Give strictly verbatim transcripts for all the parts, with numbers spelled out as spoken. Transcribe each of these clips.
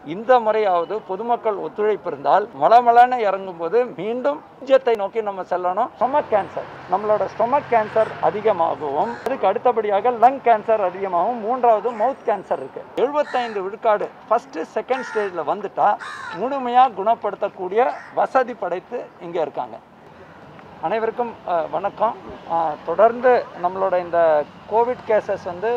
இந்த முறையாவது பொதுமக்கள் ஒத்துழைப்பு இருந்தால் மலமலன்னு இறங்கும்போது மீண்டும் பூஜ்ஜியத்தை நோக்கி நம்ம செல்லணும். ஸ்டொமக் கேன்சர், நம்மளோட ஸ்டொமக் கேன்சர் அதிகமாகவும் அதுக்கு அடுத்தபடியாக லங் கேன்சர் அதிகமாகவும் மூன்றாவது மவுத் கேன்சர் இருக்கு. எழுபத்தைந்து விழுக்காடு ஃபர்ஸ்ட் செகண்ட் ஸ்டேஜ்ல வந்துட்டா முழுமையாக குணப்படுத்தக்கூடிய வசதி படைத்து இங்கே இருக்காங்க. அனைவருக்கும் வணக்கம். தொடர்ந்து நம்மளோட இந்த கோவிட் கேசஸ் வந்து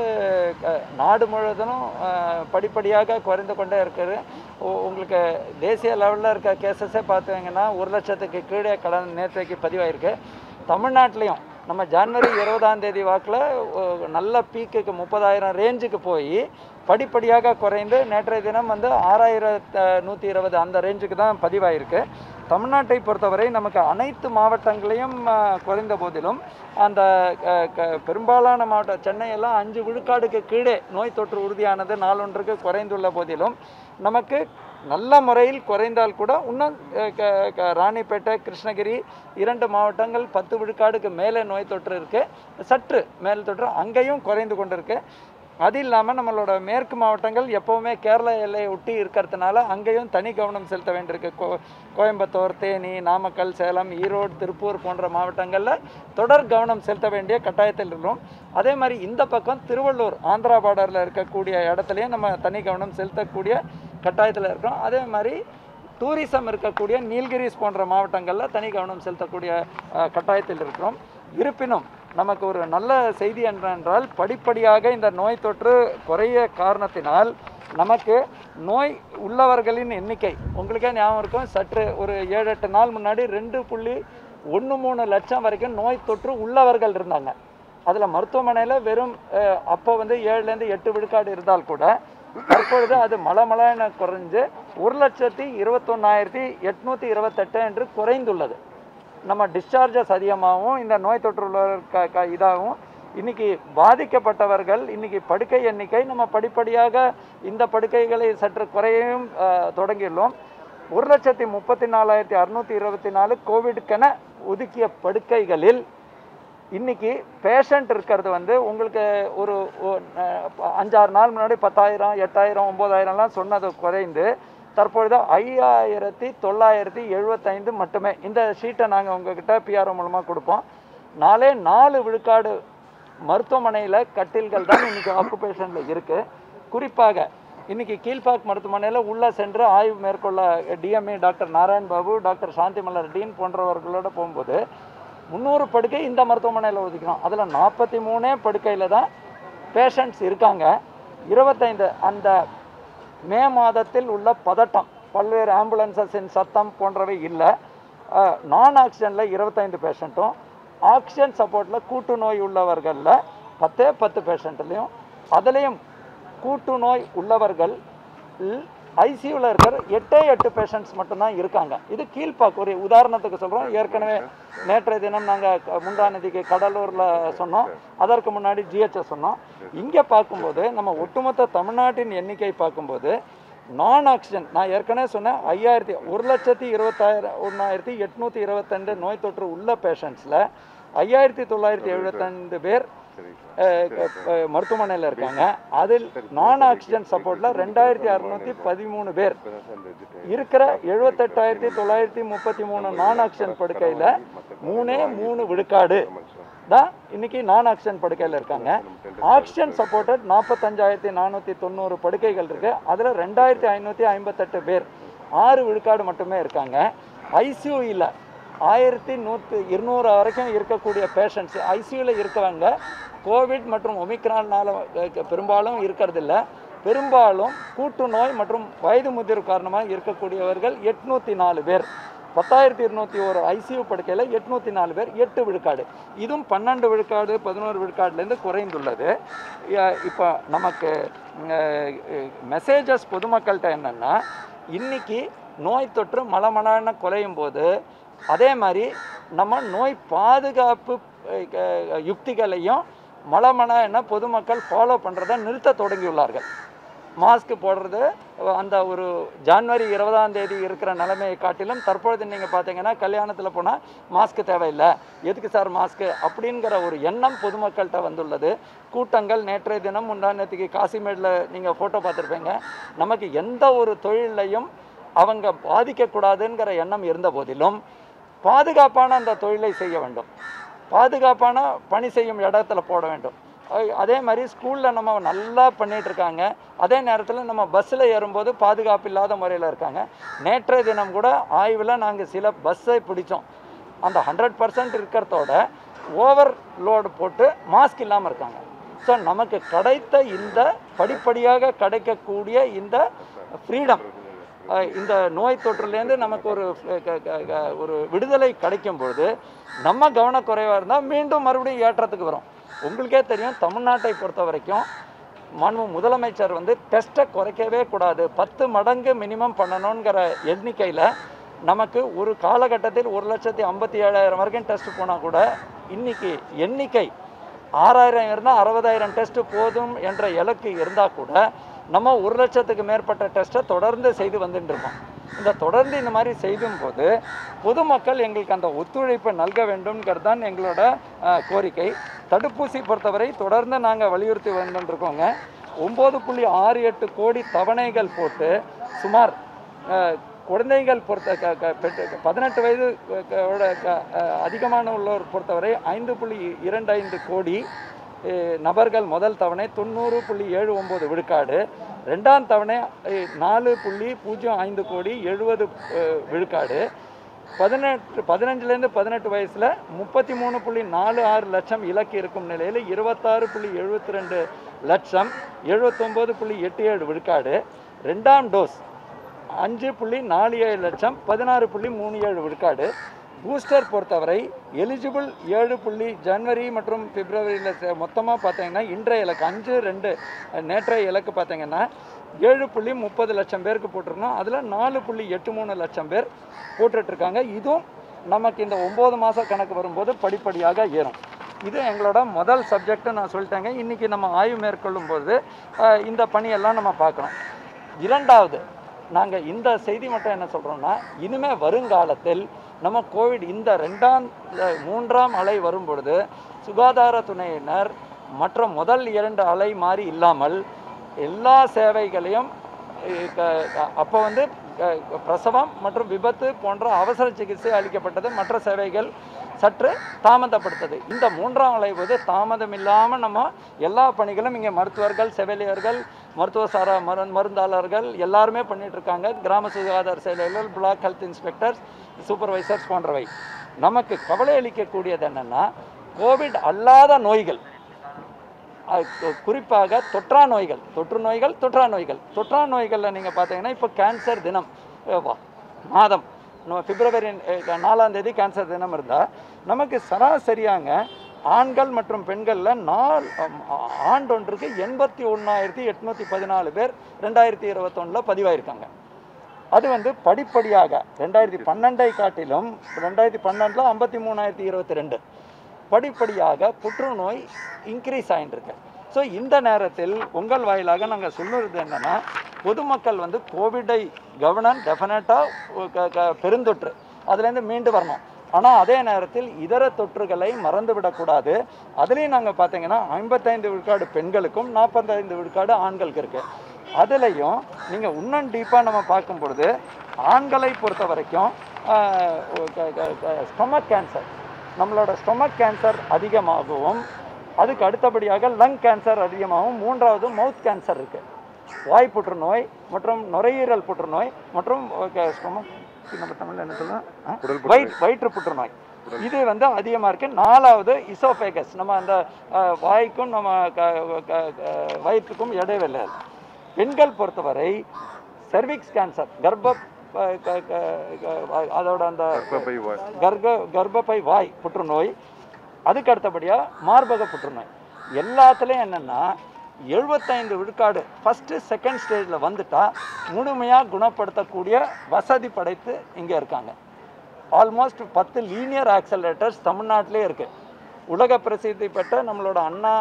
நாடு முழுவதும் படிப்படியாக குறைந்து கொண்டே இருக்குது. உங்களுக்கு தேசிய லெவலில் இருக்க கேசஸே பார்த்தீங்கன்னா ஒரு லட்சத்துக்கு கீழே கடன் நேற்றைக்கு பதிவாயிருக்கு. தமிழ்நாட்டிலையும் நம்ம ஜனவரி இருபதாம் தேதி வாக்கில் நல்ல பீக்குக்கு முப்பதாயிரம் ரேஞ்சுக்கு போய் படிப்படியாக குறைந்து நேற்றைய தினம் வந்து ஆறாயிரத்து நூற்றி இருபது அந்த ரேஞ்சுக்கு தான் பதிவாயிருக்கு. தமிழ்நாட்டை பொறுத்தவரை நமக்கு அனைத்து மாவட்டங்களையும் குறைந்த போதிலும் அந்த பெரும்பாலான மாவட்டம் சென்னையெல்லாம் அஞ்சு விழுக்காடுக்கு கீழே நோய் தொற்று உறுதியானது நாளொன்றுக்கு குறைந்துள்ள போதிலும் நமக்கு நல்ல முறையில் குறைந்தால் கூட இன்னும் ராணிப்பேட்டை கிருஷ்ணகிரி இரண்டு மாவட்டங்கள் பத்து விழுக்காடுக்கு மேலே நோய் தொற்று இருக்குது. சற்று மேல் தொற்று அங்கேயும் குறைந்து கொண்டு இருக்கு. அது இல்லாமல் நம்மளோட மேற்கு மாவட்டங்கள் எப்போவுமே கேரள எல்லையை ஒட்டி இருக்கிறதுனால அங்கேயும் தனி கவனம் செலுத்த வேண்டியிருக்கு. கோ கோயம்புத்தூர், தேனி, நாமக்கல், சேலம், ஈரோடு, திருப்பூர் போன்ற மாவட்டங்களில் தொடர் கவனம் செலுத்த வேண்டிய கட்டாயத்தில் இருக்கிறோம். அதே மாதிரி இந்த பக்கம் திருவள்ளூர் ஆந்திரா பார்டரில் இருக்கக்கூடிய இடத்துலையும் நம்ம தனி கவனம் செலுத்தக்கூடிய கட்டாயத்தில் இருக்கிறோம். அதே மாதிரி டூரிசம் இருக்கக்கூடிய நீலகிரிஸ் போன்ற மாவட்டங்களில் தனி கவனம் செலுத்தக்கூடிய கட்டாயத்தில் இருக்கிறோம். இருப்பினும் நமக்கு ஒரு நல்ல செய்தி என்னென்றால் படிப்படியாக இந்த நோய் தொற்று குறைய காரணத்தினால் நமக்கு நோய் உள்ளவர்களின் எண்ணிக்கை உங்களுக்கே ஞாபகம் இருக்கும். சற்று ஒரு ஏழு எட்டு நாள் முன்னாடி ரெண்டு புள்ளி ஒன்று மூணு லட்சம் வரைக்கும் நோய் தொற்று உள்ளவர்கள் இருந்தாங்க. அதில் மருத்துவமனையில் வெறும் அப்போ வந்து ஏழுலேருந்து எட்டு விழுக்காடு இருந்தால் கூட தற்பொழுது அது மலமலன்னு குறைஞ்சு ஒரு லட்சத்தி இருபத்தொன்னாயிரத்தி எட்நூற்றி இருபத்தெட்டு என்று குறைந்துள்ளது. நம்ம டிஸ்சார்ஜஸ் அதிகமாகவும் இந்த நோய் தொற்று க இதாகவும் இன்றைக்கி பாதிக்கப்பட்டவர்கள் இன்றைக்கி படுக்கை எண்ணிக்கை நம்ம படிப்படியாக இந்த படுக்கைகளை சற்று குறையவும் தொடங்கியுள்ளோம். ஒரு லட்சத்தி முப்பத்தி நாலாயிரத்தி அறுநூற்றி இருபத்தி நாலு கோவிடுக்கென ஒதுக்கிய படுக்கைகளில் இன்றைக்கி பேஷண்ட் இருக்கிறது வந்து உங்களுக்கு ஒரு அஞ்சாறு நாள் முன்னாடி பத்தாயிரம் எட்டாயிரம் ஒம்பதாயிரம்லாம் சொன்னது குறைந்து தற்பொழுது ஐயாயிரத்தி தொள்ளாயிரத்தி எழுபத்தைந்து மட்டுமே. இந்த ஷீட்டை நாங்கள் உங்ககிட்ட பிஆர்ஓ மூலமாக கொடுப்போம். நாலே நாலு விழுக்காடு மருத்துவமனையில் கட்டில்கள் தான் இன்றைக்கி ஆக்குபேஷனில் இருக்குது. குறிப்பாக இன்றைக்கி கீழ்பாக் மருத்துவமனையில் உள்ளே சென்று ஆய்வு மேற்கொள்ள DMA doctor Narayan Babu, doctor Shanthi Malar dean போன்றவர்களோட போகும்போது முந்நூறு படுக்கை இந்த மருத்துவமனையில் ஒதுக்கிறோம். அதில் நாற்பத்தி மூணே படுக்கையில் தான் பேஷண்ட்ஸ் இருக்காங்க. இருபத்தைந்து அந்த மே மாதத்தில் உள்ள பதட்டம் பல்வேறு ஆம்புலன்சஸின் சத்தம் போன்றவை இல்லை. நான் ஆக்சிஜனில் இருபத்தைந்து பேஷண்ட்டும் ஆக்சிஜன் சப்போர்ட்டில் கூட்டு நோய் உள்ளவர்களில் பத்தே பத்து பேஷண்ட்லேயும் அதுலேயும் கூட்டு நோய் உள்ளவர்கள் ஐசியூவில் இருக்கிற எட்டே எட்டு பேஷண்ட்ஸ் மட்டும்தான் இருக்காங்க. இது கீழ்பாக் ஒரு உதாரணத்துக்கு சொல்கிறோம். ஏற்கனவே நேற்றைய தினம் நாங்கள் முந்தாநதிக்கு கடலூரில் சொன்னோம், அதற்கு முன்னாடி ஜிஹெச்எஸ் சொன்னோம். இங்கே பார்க்கும்போது நம்ம ஒட்டுமொத்த தமிழ்நாட்டின் எண்ணிக்கை பார்க்கும்போது நான் ஆக்சிஜன் நான் ஏற்கனவே சொன்னேன் ஐயாயிரத்தி ஒரு லட்சத்தி இருபத்தாயிரம் ஒன்றாயிரத்தி எட்நூற்றி இருபத்தெண்டு நோய் தொற்று உள்ள பேஷண்ட்ஸில் ஐயாயிரத்தி தொள்ளாயிரத்தி எழுபத்தைந்து பேர் மருத்துவமனையில் இருக்காங்க. அதில் நான் ஆக்சிஜன் சப்போர்ட்டில் ரெண்டாயிரத்தி அறுநூற்றி பதிமூணு பேர் இருக்கிற எழுபத்தெட்டாயிரத்தி தொள்ளாயிரத்தி முப்பத்தி மூணு நான் ஆக்சிஜன் படுக்கையில் மூணே மூணு விழுக்காடு தான் இன்னைக்கு நான் ஆக்சிஜன் படுக்கையில் இருக்காங்க. ஆக்சிஜன் சப்போர்ட்டட் நாற்பத்தஞ்சாயிரத்தி நானூற்றி தொண்ணூறு படுக்கைகள் இருக்குது. அதில் ரெண்டாயிரத்தி ஐநூற்றி ஐம்பத்தெட்டு பேர் ஆறு விழுக்காடு மட்டுமே இருக்காங்க. ஐசியூவில் ஆயிரத்தி நூற்றி இருநூறு வரைக்கும் இருக்கக்கூடிய பேஷண்ட்ஸ் ஐசியூவில் இருக்கவங்க கோவிட் மற்றும் ஒமிக்ரானால் பெரும்பாலும் இருக்கிறதில்ல. பெரும்பாலும் கூட்டு நோய் மற்றும் வயது முதிர்வு காரணமாக இருக்கக்கூடியவர்கள் எட்நூற்றி நாலு பேர். பத்தாயிரத்தி இருநூற்றி ஒரு ஐசியூ படுக்கையில் எட்நூற்றி நாலு பேர் எட்டு விழுக்காடு. இதுவும் பன்னெண்டு விழுக்காடு பதினோரு விழுக்காடுலேருந்து குறைந்துள்ளது. இப்போ நமக்கு மெசேஜஸ் பொதுமக்கள்கிட்ட என்னென்னா இன்றைக்கி நோய் தொற்று மலமலான குறையும் போது அதே மாதிரி நம்ம நோய் பாதுகாப்பு யுக்திகளையும் மலமலான பொதுமக்கள் ஃபாலோ பண்ணுறதை நிறுத்த தொடங்கியுள்ளார்கள். மாஸ்க் போடுறது அந்த ஒரு ஜனவரி இருபதாம் தேதி இருக்கிற நிலைமையை காட்டிலும் தற்பொழுது நீங்கள் பார்த்தீங்கன்னா கல்யாணத்தில் போனால் மாஸ்க் தேவையில்லை, எதுக்கு சார் மாஸ்க்கு அப்படிங்கிற ஒரு எண்ணம் பொதுமக்கள்கிட்ட வந்துள்ளது. கூட்டங்கள் நேற்றைய தினம் முந்தானத்துக்கு காசிமேடில் நீங்கள் ஃபோட்டோ பார்த்துருப்பீங்க. நமக்கு எந்த ஒரு தொழிலையும் அவங்க பாதிக்கக்கூடாதுங்கிற எண்ணம் இருந்த போதிலும் பாதுகாப்பான அந்த தொழிலை செய்ய வேண்டும், பாதுகாப்பான பணி செய்யும் இடத்துல போட வேண்டும். அதே மாதிரி ஸ்கூலில் நம்ம நல்லா பண்ணிகிட்ருக்காங்க, அதே நேரத்தில் நம்ம பஸ்ஸில் ஏறும்போது பாதுகாப்பு இல்லாத முறையில் இருக்காங்க. நேற்றைய தினம் கூட ஆய்வில் நாங்கள் சில பஸ்ஸை பிடிச்சோம், அந்த ஹண்ட்ரட் பர்சன்ட் இருக்கிறதோட ஓவர் லோடு போட்டு மாஸ்க் இல்லாமல் இருக்காங்க. ஸோ நமக்கு கிடைத்த இந்த படிப்படியாக கிடைக்கக்கூடிய இந்த ஃப்ரீடம், இந்த நோய் தொற்றுலேருந்து நமக்கு ஒரு ஒரு விடுதலை கிடைக்கும்பொழுது நம்ம கவனக்குறைவாக இருந்தால் மீண்டும் மறுபடியும் ஏற்றத்துக்கு வரும். உங்களுக்கே தெரியும், தமிழ்நாட்டை பொறுத்த வரைக்கும் மாண்பு முதலமைச்சர் வந்து டெஸ்ட்டை குறைக்கவே கூடாது, பத்து மடங்கு மினிமம் பண்ணணுங்கிற எண்ணிக்கையில் நமக்கு ஒரு காலகட்டத்தில் ஒரு லட்சத்தி ஐம்பத்தி ஏழாயிரம் வரைக்கும் டெஸ்ட் போனால் கூட இன்றைக்கி எண்ணிக்கை ஆறாயிரம் இருந்தால் அறுபதாயிரம் டெஸ்ட்டு போதும் என்ற இலக்கு இருந்தால் கூட நம்ம ஒரு லட்சத்துக்கு மேற்பட்ட டெஸ்ட்டை தொடர்ந்து செய்து வந்துட்டு இருக்கோம். இந்த தொடர்ந்து இந்த மாதிரி செய்யும் போது பொதுமக்கள் எங்களுக்கு அந்த ஒத்துழைப்பை நல்க வேண்டும்ங்கிறது தான் எங்களோட கோரிக்கை. தடுப்பூசி பொறுத்தவரை தொடர்ந்து நாங்கள் வலியுறுத்தி வந்துட்டுருக்கோங்க. ஒம்பது புள்ளி ஆறு எட்டு கோடி தவணைகள் போட்டு சுமார் குழந்தைகள் பொறுத்த பதினெட்டு வயது அதிகமான உள்ளோர் பொறுத்தவரை ஐந்து புள்ளி இரண்டு ஐந்து கோடி நபர்கள் முதல் தவணை தொண்ணூறு புள்ளி ஏழு ஒம்பது விழுக்காடு, ரெண்டாம் தவணை நாலு புள்ளி பூஜ்ஜியம் ஐந்து கோடி எழுபது விழுக்காடு, பதினெட்டு பதினஞ்சுலேருந்து பதினெட்டு வயசில் முப்பத்தி மூணு புள்ளி நாலு ஆறு லட்சம் இலக்கு இருக்கும் நிலையில் இருபத்தாறு புள்ளி எழுபத்தி ரெண்டு லட்சம் எழுபத்தொம்போது புள்ளி எட்டு ஏழு விழுக்காடு, ரெண்டாம் டோஸ் அஞ்சு புள்ளி நாலு ஏழு லட்சம் பதினாறு புள்ளி மூணு ஏழு விழுக்காடு. பூஸ்டர் பொறுத்தவரை எலிஜிபிள் ஏழு புள்ளி ஜனவரி மற்றும் பிப்ரவரியில் மொத்தமாக பார்த்தீங்கன்னா இன்றைய இலக்கு அஞ்சு ரெண்டு நேற்றைய இலக்கு பார்த்தீங்கன்னா ஏழு புள்ளி முப்பது லட்சம் பேருக்கு போட்டிருக்கோம். அதில் நாலு புள்ளி எட்டு மூணு லட்சம் பேர் போட்டுட்ருக்காங்க. இதுவும் நமக்கு இந்த ஒம்பது மாத கணக்கு வரும்போது படிப்படியாக ஏறும். இது எங்களோட முதல் சப்ஜெக்ட்டு நான் சொல்லிட்டேங்க. இன்றைக்கி நம்ம ஆய்வு மேற்கொள்ளும் போது இந்த பணியெல்லாம் நம்ம பார்க்குறோம். இரண்டாவது, நாங்கள் இந்த செய்தி மட்டும் என்ன சொல்கிறோம்னா, இனிமேல் வருங்காலத்தில் நம்ம கோவிட் இந்த ரெண்டாம் மூன்றாம் அலை வரும் பொழுது சுகாதாரத்துறையினர் மற்ற முதல் இரண்டு அலை மாதிரி இல்லாமல் எல்லா சேவைகளையும் அப்போ வந்து பிரசவம் மற்றும் விபத்து போன்ற அவசர சிகிச்சை அளிக்கப்பட்டது, மற்ற சேவைகள் சற்று தாமதப்படுத்தது. இந்த மூன்றாம் அலை போது தாமதம் இல்லாமல் நம்ம எல்லா பணிகளும் இங்கே மருத்துவர்கள், செவிலியர்கள், மருத்துவ சாரா மரு மருந்தாளர்கள் எல்லாருமே பண்ணிகிட்ருக்காங்க. கிராம சுகாதார செயலர்கள், பிளாக் ஹெல்த் இன்ஸ்பெக்டர்ஸ், சூப்பர்வைசர்ஸ் போன்றவை. நமக்கு கவலை அளிக்கக்கூடியது என்னென்னா, கோவிட் அல்லாத நோய்கள், குறிப்பாக தொற்றா நோய்கள், தொற்று நோய்கள் தொற்றா நோய்கள் தொற்றா நோய்களில் நீங்கள் பார்த்தீங்கன்னா இப்போ கேன்சர் தினம் மாதம் பிப்ரவரி நாலாம் தேதி கேன்சர் தினம் இருந்தால் நமக்கு சராசரியாங்க ஆண்கள் மற்றும் பெண்களில் நாள் ஆண்டொன்றுக்கு எண்பத்தி ஒன்றாயிரத்தி எட்நூற்றி பதினாலு பேர் ரெண்டாயிரத்தி இருபத்தொன்னில் பதிவாயிருக்காங்க. அது வந்து படிப்படியாக ரெண்டாயிரத்தி பன்னெண்டை காட்டிலும் ரெண்டாயிரத்தி பன்னெண்டில் ஐம்பத்தி மூணாயிரத்தி இருபத்தி ரெண்டு படிப்படியாக புற்றுநோய் இன்க்ரீஸ் ஆகிட்டுருக்கு. ஸோ இந்த நேரத்தில் உங்கள் வாயிலாக நாங்கள் சொல்லுறது என்னென்னா, பொதுமக்கள் வந்து கோவிடை கவனம் டெஃபினட்டாக பெருந்தொற்று அதுலேருந்து மீண்டு வரணும். ஆனால் அதே நேரத்தில் இதர தொற்றுகளை மறந்துவிடக்கூடாது. அதுலேயும் நாங்கள் பார்த்தீங்கன்னா ஐம்பத்தைந்து விழுக்காடு பெண்களுக்கும் நாற்பத்தைந்து விழுக்காடு ஆண்களுக்கு இருக்குது. அதுலேயும் நீங்கள் இன்னும் டீப்பாக நம்ம பார்க்கும் பொழுது ஆண்களை பொறுத்த வரைக்கும் ஸ்டொமக் கேன்சர், நம்மளோட ஸ்டொமக் கேன்சர் அதிகமாகவும் அதுக்கு அடுத்தபடியாக லங் கேன்சர் அதிகமாகவும் மூன்றாவது மவுத் கேன்சர் இருக்குது. வாய் புற்றுநோய் மற்றும் நுரையீரல் புற்றுநோய் மற்றும் ஸ்டொமக் நம்ம தமிழில் என்ன சொல்லலாம் வயிற் வயிற்று புற்றுநோய் இது வந்து அதிகமாக இருக்குது. நாலாவது இசோஃபேகஸ், நம்ம அந்த வாய்க்கும் நம்ம வயிற்றுக்கும் இடைவெளி. பெண்கள் பொறுத்தவரை செர்விக்ஸ் கேன்சர், கர்ப்ப அதோட அந்த கர்ப்ப கர்ப்பப்பை வாய் புற்றுநோய், அதுக்கு அடுத்தபடியாக மார்பக புற்றுநோய். எல்லாத்துலேயும் என்னென்னா எழுபத்தைந்து விழுக்காடு ஃபஸ்ட்டு செகண்ட் ஸ்டேஜில் வந்துட்டால் முழுமையாக குணப்படுத்தக்கூடிய வசதி படைத்து இங்கே இருக்காங்க. ஆல்மோஸ்ட் பத்து லீனியர் ஆக்சலரேட்டர்ஸ் தமிழ்நாட்டிலே இருக்குது. உலக பிரசித்தி பெற்ற நம்மளோட அண்ணா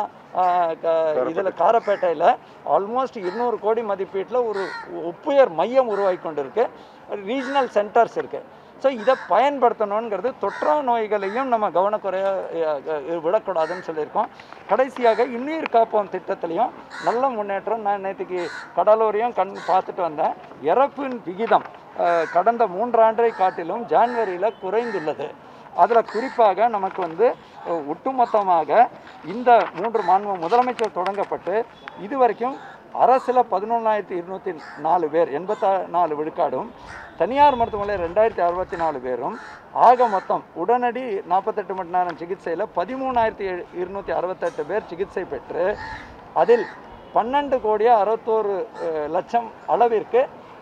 இதில் காரப்பேட்டையில் ஆல்மோஸ்ட் இருநூறு கோடி மதிப்பீட்டில் ஒரு ஒப்புயர் மையம் உருவாகி கொண்டிருக்கு. ரீஜனல் சென்டர்ஸ் இருக்குது. ஸோ இதை பயன்படுத்தணுங்கிறது தொற்றா நோய்களையும் நம்ம கவனக்குறையாக விடக்கூடாதுன்னு சொல்லியிருக்கோம். கடைசியாக இன்னுயிர் காப்போம் திட்டத்திலையும் நல்ல முன்னேற்றம். நான் நேற்றுக்கு கடலூரையும் கண் பார்த்துட்டு வந்தேன். இறப்பின் விகிதம் கடந்த மூன்றாண்டை காட்டிலும் ஜான்வரியில் குறைந்துள்ளது. அதில் குறிப்பாக நமக்கு வந்து ஒட்டுமொத்தமாக இந்த மூன்று மாண்பு முதலமைச்சர் தொடங்கப்பட்டு இதுவரைக்கும் அரசில் பதினொன்றாயிரத்தி இருநூற்றி நாலு பேர் எண்பத்தி நாலு விழுக்காடும், தனியார் மருத்துவமனையில் ரெண்டாயிரத்தி அறுபத்தி நாலு பேரும், ஆக மொத்தம் உடனடி நாற்பத்தெட்டு மணி நேரம் சிகிச்சையில் பதிமூணாயிரத்தி இருநூற்றி அறுபத்தெட்டு பேர் சிகிச்சை பெற்று அதில் பன்னெண்டு கோடியே அறுபத்தோரு லட்சம் அளவிற்கு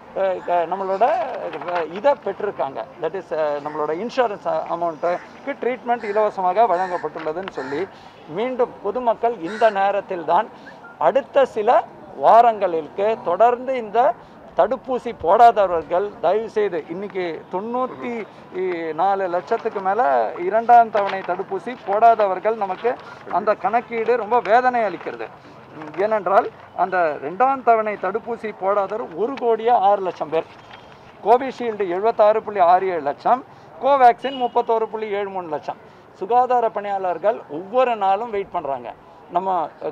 நம்மளோட இதை பெற்றிருக்காங்க. தட் இஸ் நம்மளோட இன்சூரன்ஸ் அமௌண்ட்டுக்கு ட்ரீட்மெண்ட் இலவசமாக வழங்கப்பட்டுள்ளதுன்னு சொல்லி மீண்டும் பொதுமக்கள் இந்த நேரத்தில் தான் அடுத்த சில வாரங்களுக்கு தொடர்ந்து இந்த தடுப்பூசி போடாதவர்கள் தயவுசெய்து இன்னைக்கு தொண்ணூற்றி நாலு லட்சத்துக்கு மேலே இரண்டாம் தவணை தடுப்பூசி போடாதவர்கள் நமக்கு அந்த கணக்கீடு ரொம்ப வேதனை அளிக்கிறது. ஏனென்றால் அந்த ரெண்டாம் தவணை தடுப்பூசி போடாதவர் ஒரு கோடியே ஆறு லட்சம் பேர், கோவிஷீல்டு எழுபத்தாறு புள்ளி ஆறு ஏழு லட்சம், கோவேக்சின் முப்பத்தோரு புள்ளி ஏழு மூணு லட்சம். சுகாதார பணியாளர்கள் ஒவ்வொரு நாளும் வெயிட் பண்ணுறாங்க. நம்ம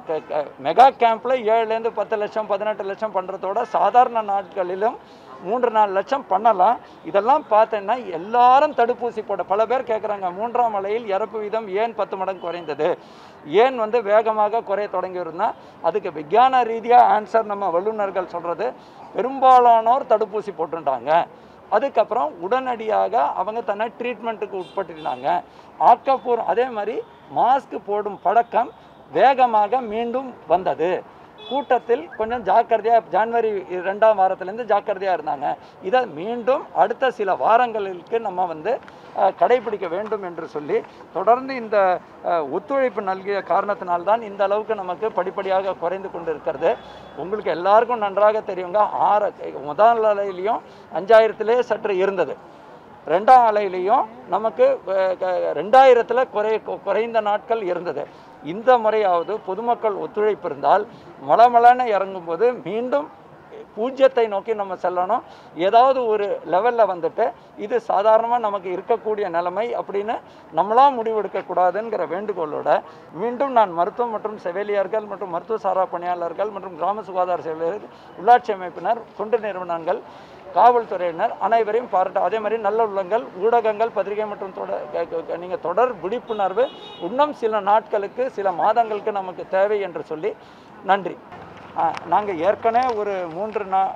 மெகா கேம்பில் ஏழுலேருந்து பத்து லட்சம் பதினெட்டு லட்சம் பண்ணுறதோட சாதாரண நாட்களிலும் மூன்று நாலு லட்சம் பண்ணலாம். இதெல்லாம் பார்த்தேன்னா எல்லாரும் தடுப்பூசி போட பல பேர் கேட்குறாங்க, மூன்றாம் அலையில் இறப்பு வீதம் ஏன் பத்து மடங்கு குறைந்தது, ஏன் வந்து வேகமாக குறைய தொடங்கியிருந்தால் அதுக்கு விஞ்ஞான ரீதியாக ஆன்சர் நம்ம வல்லுநர்கள் சொல்கிறது பெரும்பாலானோர் தடுப்பூசி போட்டுட்டாங்க. அதுக்கப்புறம் உடனடியாக அவங்க தன்னை ட்ரீட்மெண்ட்டுக்கு உட்பட்டுட்டாங்க. ஆக்கப்பூர்வம் அதே மாதிரி மாஸ்க் போடும் பழக்கம் வேகமாக மீண்டும் வந்தது. கூட்டத்தில் கொஞ்சம் ஜாக்கிரதையாக ஜான்வரி ரெண்டாம் வாரத்திலேருந்து ஜாக்கிரதையாக இருந்தாங்க. இதை மீண்டும் அடுத்த சில வாரங்களுக்கு நம்ம வந்து கடைபிடிக்க வேண்டும் என்று சொல்லி தொடர்ந்து இந்த ஒத்துழைப்பு நல்கிய காரணத்தினால்தான் இந்த அளவுக்கு நமக்கு படிப்படியாக குறைந்து கொண்டு இருக்கிறது. உங்களுக்கு எல்லாருக்கும் நன்றாக தெரியுங்க, ஆறு முதல் அலையிலையும் அஞ்சாயிரத்திலே சற்று இருந்தது, ரெண்டாம் அலையிலையும் நமக்கு ரெண்டாயிரத்தில் குறை குறைந்த நாட்கள் இருந்தது. இந்த முறையாவது பொதுமக்கள் ஒத்துழைப்பு இருந்தால் மலமலன்னு இறங்கும்போது மீண்டும் பூஜ்ஜியத்தை நோக்கி நம்ம செல்லணும். ஏதாவது ஒரு லெவலில் வந்துட்டு இது சாதாரணமாக நமக்கு இருக்கக்கூடிய நிலைமை அப்படின்னு நம்மளாம் முடிவெடுக்கக்கூடாதுங்கிற வேண்டுகோளோட மீண்டும் நான் மருத்துவம் மற்றும் செவிலியர்கள் மற்றும் மருத்துவ சாரா பணியாளர்கள் மற்றும் கிராம சுகாதார செவிலியர்கள், உள்ளாட்சி அமைப்பினர், தொண்டு நிறுவனங்கள், காவல்துறையினர் அனைவரையும் பாராட்ட, அதே மாதிரி நல்ல உள்ளங்கள், ஊடகங்கள், பத்திரிகை மற்றும் தொடர் நீங்கள் தொடர் விழிப்புணர்வு இன்னும் சில நாட்களுக்கு சில மாதங்களுக்கு நமக்கு தேவை என்று சொல்லி நன்றி. நாங்கள் ஏற்கனவே ஒரு மூன்று நா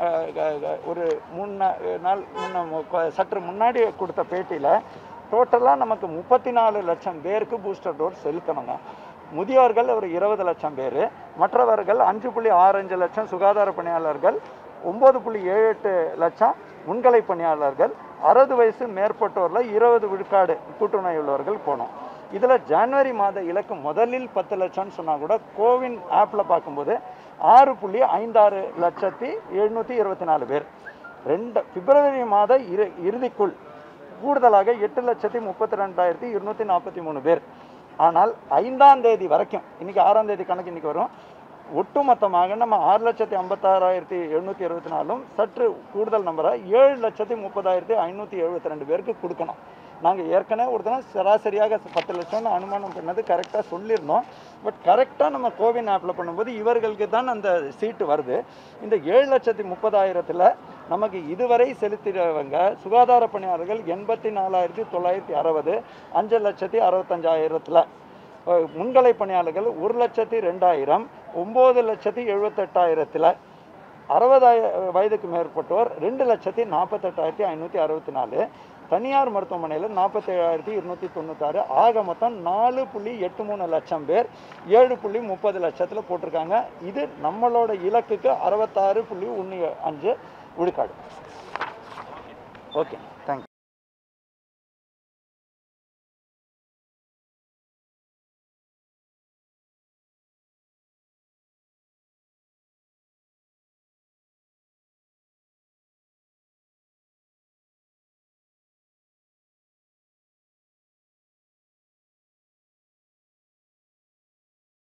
ஒரு மூணு நாள் முன்ன சற்று முன்னாடி கொடுத்த பேட்டியில் டோட்டலாக நமக்கு முப்பத்தி நாலு லட்சம் பேருக்கு பூஸ்டர் டோஸ் செலுத்தணுங்க. முதியோர்கள் ஒரு இருபது லட்சம் பேர், மற்றவர்கள் அஞ்சு புள்ளி ஆறு அஞ்சு லட்சம் சுகாதார பணியாளர்கள், ஒம்பது புள்ளி ஏழு எட்டு லட்சம் முன்கலை பணியாளர்கள், அறுபது வயசு மேற்பட்டோரில் இருபது விழுக்காடு கூட்டுநோய் உள்ளவர்கள் போனோம். இதில் ஜனவரி மாத இலக்கு முதலில் பத்து லட்சம்னு சொன்னால் கூட கோவின் ஆப்பில் பார்க்கும்போது ஆறு புள்ளி ஐந்தாறு லட்சத்தி எழுநூற்றி இருபத்தி நாலு பேர். ரெண்டு பிப்ரவரி மாத இறு இறுதிக்குள் கூடுதலாக எட்டு லட்சத்தி முப்பத்தி ரெண்டாயிரத்தி இருநூற்றி நாற்பத்தி மூணு பேர். ஆனால் ஐந்தாம் தேதி வரைக்கும், இன்றைக்கி ஆறாம் தேதி கணக்கு இன்றைக்கி வரும், ஒட்டுமொத்தமாக நம்ம ஆறு லட்சத்தி ஐம்பத்தாறாயிரத்தி எழுநூற்றி இருபத்தி நாலும் சற்று கூடுதல் நம்பரை ஏழு லட்சத்தி முப்பதாயிரத்தி ஐநூற்றி எழுபத்தி ரெண்டு பேருக்கு கொடுக்கணும். நாங்கள் ஏற்கனவே ஒரு தினம் சராசரியாக பத்து லட்சம்னு அனுமானம் பண்ணது கரெக்டாக சொல்லியிருந்தோம். பட் கரெக்டாக நம்ம கோவின் ஆப்பில் பண்ணும்போது இவர்களுக்கு தான் அந்த சீட்டு வருது. இந்த ஏழு லட்சத்தி முப்பதாயிரத்தில் நமக்கு இதுவரை செலுத்தினவங்க சுகாதார பணியாளர்கள் எண்பத்தி நாலாயிரத்தி தொள்ளாயிரத்தி அறுபது, அஞ்சு லட்சத்தி அறுபத்தஞ்சாயிரத்தில் முன்கலை பணியாளர்கள் ஒரு லட்சத்தி ரெண்டாயிரம், ஒம்பது லட்சத்தி எழுபத்தெட்டாயிரத்தில் அறுபதாய வயதுக்கு மேற்பட்டோர் ரெண்டு லட்சத்தி நாற்பத்தெட்டாயிரத்தி ஐநூற்றி அறுபத்தி நாலு, தனியார் மருத்துவமனையில் நாற்பத்தி ஏழாயிரத்தி இருநூற்றி தொண்ணூத்தாறு, ஆக மொத்தம் நாலு புள்ளி எட்டு மூணு லட்சம் பேர் ஏழு புள்ளி முப்பது லட்சத்தில் போட்டிருக்காங்க. இது நம்மளோட இலக்குக்கு அறுபத்தாறு புள்ளி ஒன்று அஞ்சு விழுக்காடு. ஓகே.